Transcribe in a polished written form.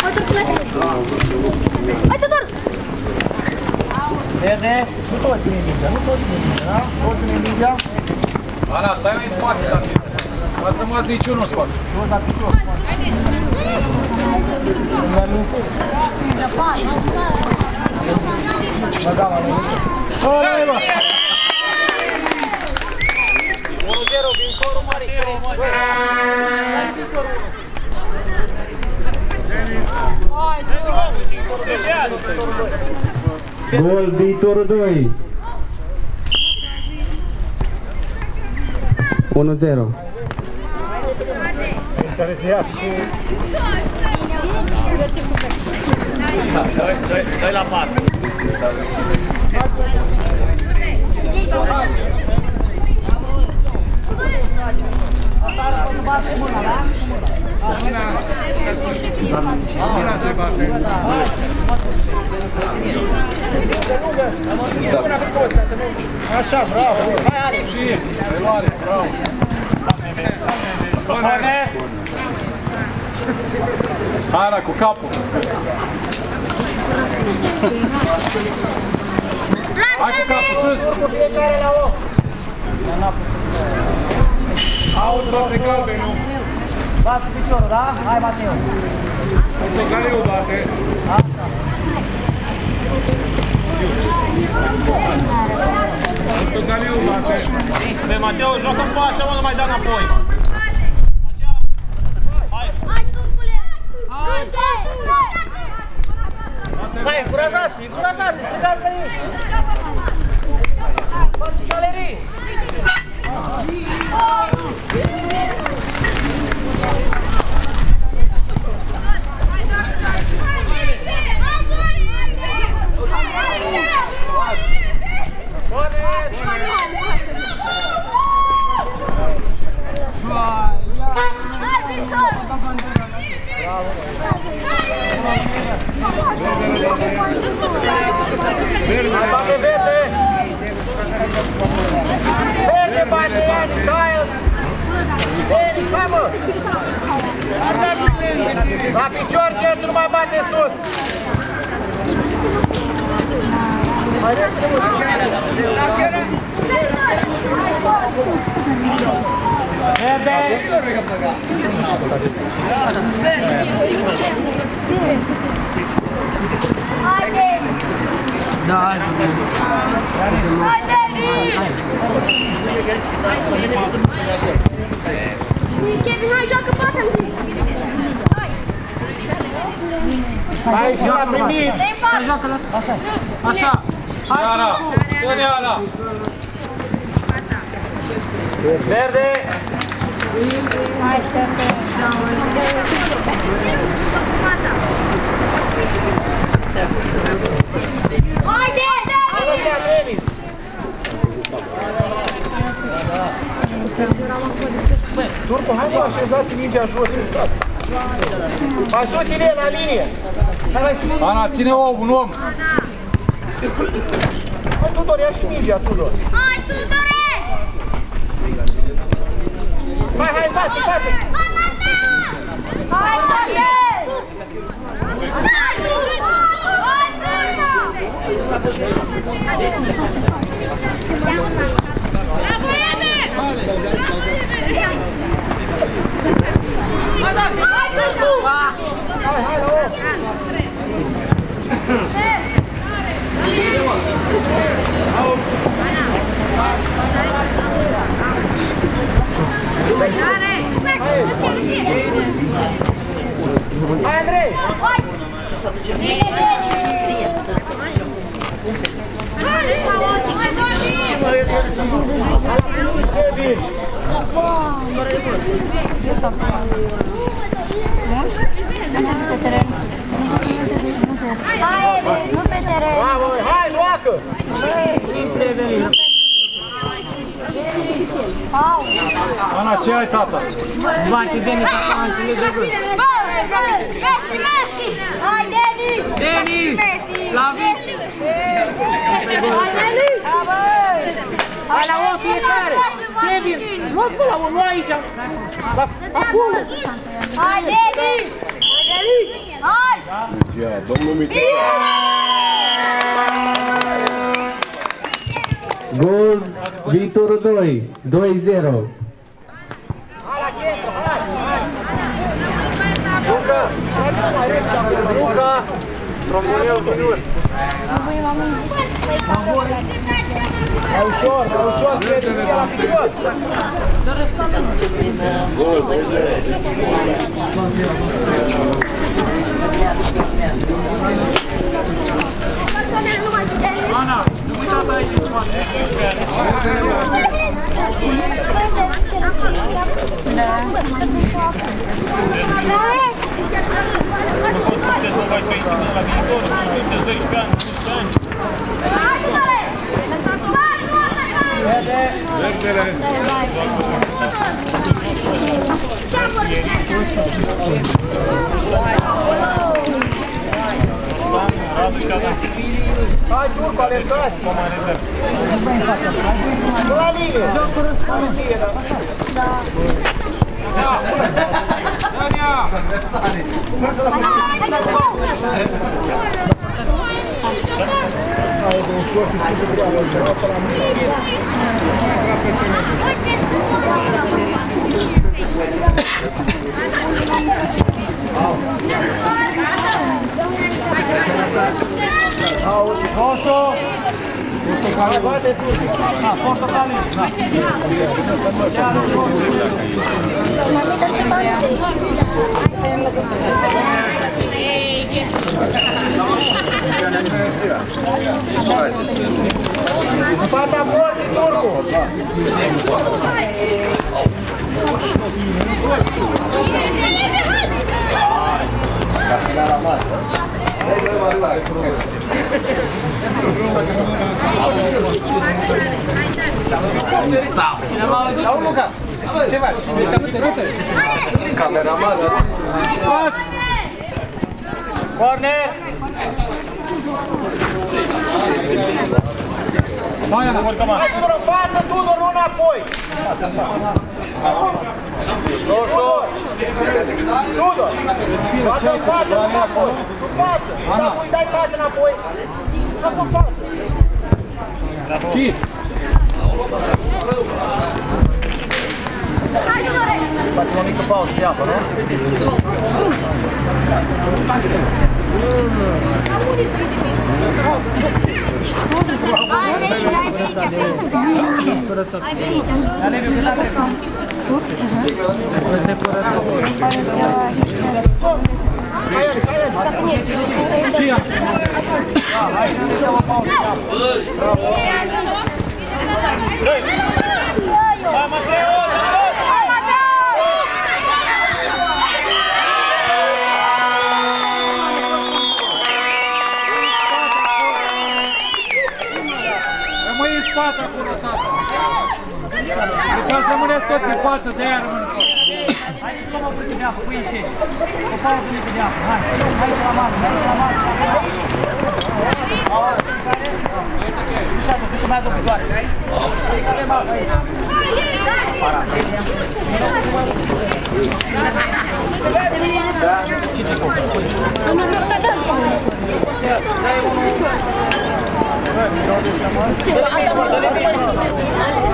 Hai, Tudor! Vede, nu tot ține mingea, nu tot ține mingea, da? Tot ține mingea. Ana, stai mai în spate, tati. Nu să mă niciunul în spate. Nu, dar picior. Mi-am mințit. Mă dau mai mult. Hai, bă! 1-0, viitorul mare. Hai, viitorul 1. Gol viitorul 2. 1-0. Care se ia. Doi la 4. Așa, bravo! Hai, Ale! Reloare, bravo! Hai, Ana, cu capul! Hai cu capul sus! Fiecare la o! Auzi, bate galben, nu? Bate piciorul, da? Hai, Mateu! Portocaliu bate! Portocaliu bate! Pe Mateu, joacă în față, mă, nu mai da înapoi! Hai, încurajați, încurajați, strigați pe ei! Faceți galerii! Hai, bate verde! Verde, bate, Iani, stai! Verde, hai, mă! La picior, centru, nu mai bate sus! Verde! Haide! Da, hai! Haide, Kevin, hai, joacă fața în timp! Hai și l-a primit! Hai, joacă la Așa! Așa! Hai, Ana! Dă-ne, Ana! Verde! Hai, Șerpe! Haide! Hai, lăsea, Lenin! Băi, Turcu, hai bă, așezați mingea jos, uitați! Hai sus, Ilie, la linie! Hai, mai sus! Ana, ține un om! Hai, Tudor, ia și mingea, Tudor! Hai, Tudore! Hai, hai, bate, bate! Hai, Tăie! Hai, Turma! Hai, Turma! Bravo, Eme! Hai, Turcu! Hai, hai, la om! Hai, Andrei! Hai! Bine, bine! Kevin! Hai, nu pe teren! Bravo, hai, joacă! Ana, ce ai, tata? Bate Denis acum să le dă gol! Messi, Messi! Hai, Denis! Denis! La Messi! Hai, Denis! Hai la om fiecare! Kevin, luați pe la om, nu aici! Acolo! Hai, Denis! Hai, Denis! Hai! Domnul Mică. Gol, Viitorul 2, 2-0. Luca! Tromboleu junior! Mai ușor, prieteni, la picior! Gol, Ana, nu uitați aici în spate. Sunteți nu mai făiți până la viitor, sunteți 12 ani, 15 ani. Hai, Turcu, alergați! La linie! Dania! Posto! Hai, bate Turcu! Posto Cali! În partea porții, Turcu! Au, Luca! Ce faci? Cameraman. Pas! Corner! Hai, Ana, urcă mă! Hai, Tudor, în față, Tudor, nu înapoi! Ușor! Tudor! Bate în față, nu înapoi! În față! Înapoi, dai pas înapoi! În față! Chis! Facem o mică pauză de apă, nu? Hai, Mateo! Rămâi în spate acolo, Sata! Ca să rămâneți toți în față, de-aia rămân în față. Haideți că mă pune de apă, pui în serie. O paie pune de apă, hai! Hai la mare, hai la mare! Duce mai după picioare! Avem apă aici! Ce te